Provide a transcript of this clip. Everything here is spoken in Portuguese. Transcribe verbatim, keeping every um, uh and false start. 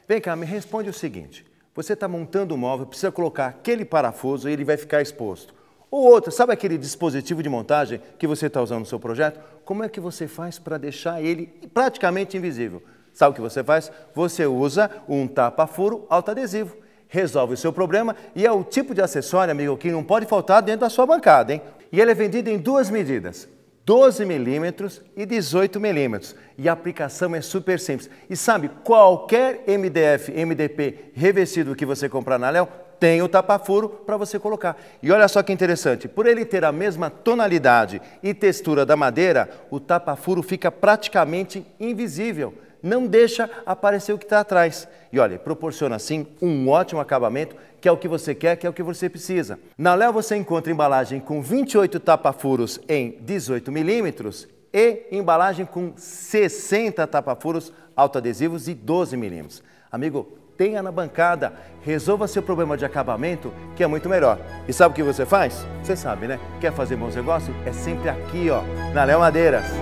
Vem cá, me responde o seguinte. Você está montando o móvel, precisa colocar aquele parafuso e ele vai ficar exposto. Ou outra, sabe aquele dispositivo de montagem que você está usando no seu projeto? Como é que você faz para deixar ele praticamente invisível? Sabe o que você faz? Você usa um tapa-furo autoadesivo. Resolve o seu problema e é o tipo de acessório, amigo, que não pode faltar dentro da sua bancada, hein? E ele é vendido em duas medidas, doze milímetros e dezoito milímetros. E a aplicação é super simples. E sabe, qualquer M D F, M D P revestido que você comprar na Léo, tem o tapa-furo para você colocar. E olha só que interessante, por ele ter a mesma tonalidade e textura da madeira, o tapa-furo fica praticamente invisível. Não deixa aparecer o que está atrás. E olha, proporciona assim um ótimo acabamento, que é o que você quer, que é o que você precisa. Na Léo você encontra embalagem com vinte e oito tapa-furos em dezoito milímetros e embalagem com sessenta tapa-furos autoadesivos e doze milímetros. Amigo, tenha na bancada, resolva seu problema de acabamento, que é muito melhor. E sabe o que você faz? Você sabe, né? Quer fazer bons negócios? É sempre aqui, ó, na Léo Madeiras.